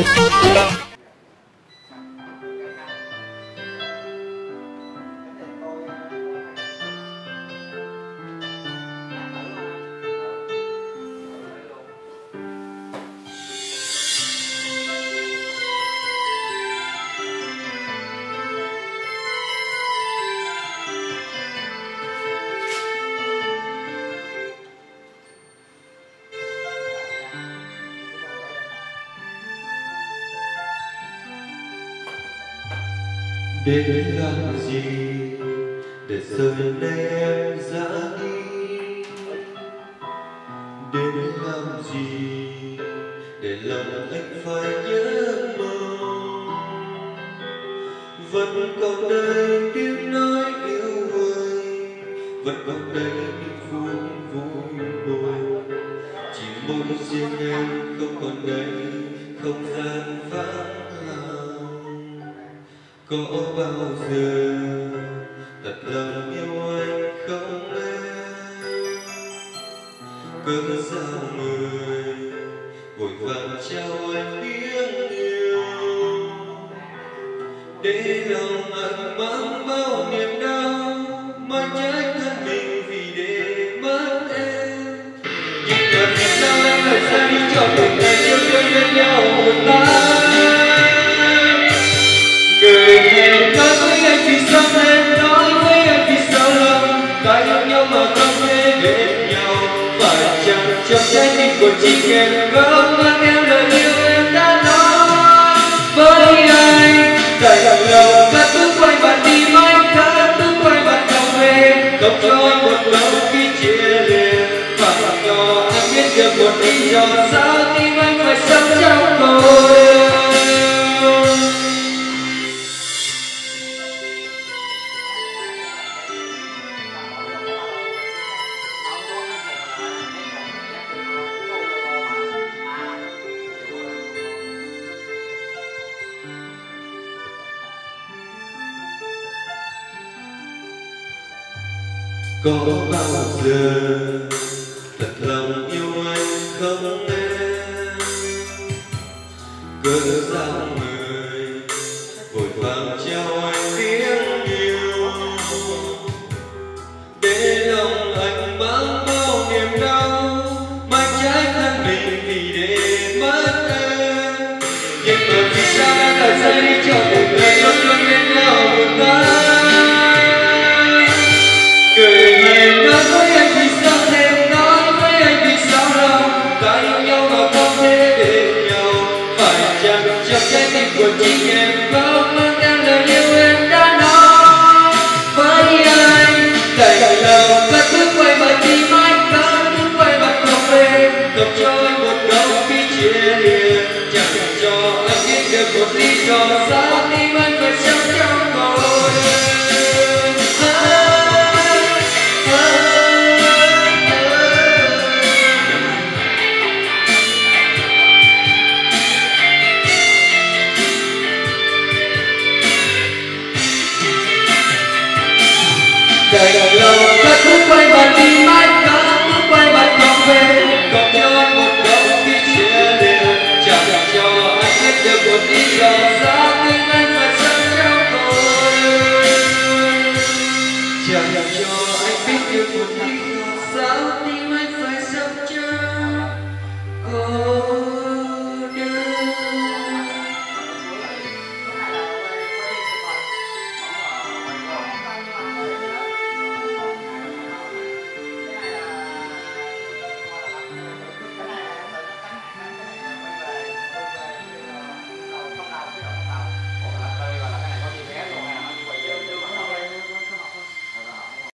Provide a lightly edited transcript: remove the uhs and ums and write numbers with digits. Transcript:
Đến làm gì để giờ đây em ra đi? Đến làm gì để lòng anh phải nhớ mong? Vẫn còn đây tiếng nói yêu vơi, vẫn còn đây những phút vui buồn. Chỉ mỗi riêng em không còn đây, không gian vắng. Có bao giờ thật lòng yêu anh không em? Cớ sao người vội vàng trao anh tiếng yêu, để lòng anh mang bao niềm đau, mà trách thân mình vì để mất em. Nhưng mà vì sao em lại ra đi cho từng ngày yêu thương bên nhau một ta? Người hẹn nói với anh vì sao nên nói với anh vì sao lòng ta yêu nhau mà không thể bên nhau. Phải chăng trong trái tim của chính em không mang theo lời yêu em đã nói với anh? Tại lòng cắt bước quay bạn đi mãi, cắt bước quay bạn không về, không cho anh một câu khi chia lìa. Và nhỏ anh biết được một lý do sao tim anh phải sống trong tôi. Có bao giờ